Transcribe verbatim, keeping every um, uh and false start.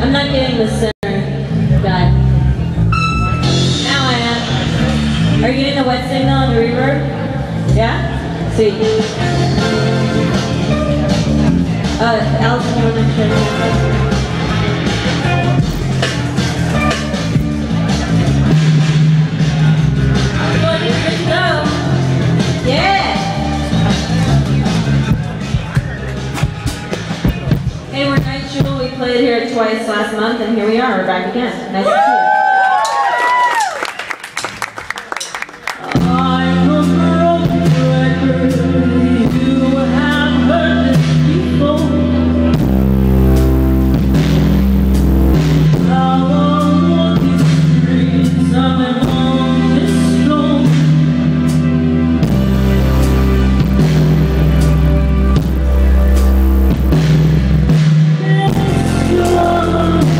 I'm not getting the center guy. Now I am. Are you getting the wet signal and the reverb? Yeah? Sweet. Uh, Allison, you want to show me? Yeah! Hey, we're Nite Jewel. We played here twice last month, and here we are. We're back again. Nice to see you. I'm a broken record. You have heard this before. How long these streets I'm on this road. Yes, you are.